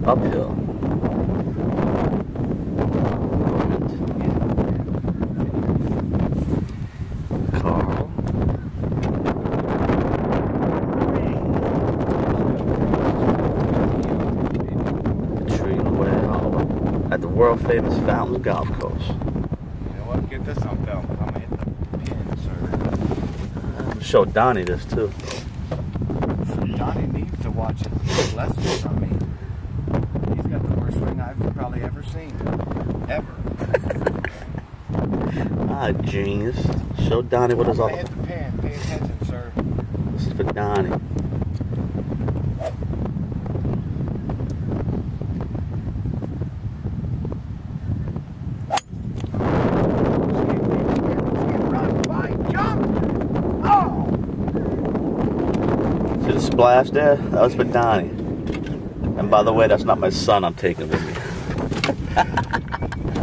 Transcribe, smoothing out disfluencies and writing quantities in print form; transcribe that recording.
uphill. Carl. The tree well at the world famous Fountains Golf Course. You know what? Get this on film. I'm gonna hit the pin, sir. I'm gonna show Donnie this too. Donnie needs to watch it. Lessons from me. He's got the worst swing I've probably ever seen. Ever. Ah, genius. Show Donnie what it's all hit about. the pin. Pay attention, sir. This is for Donnie. See the splash there? That was for Donnie. And by the way, that's not my son I'm taking with me.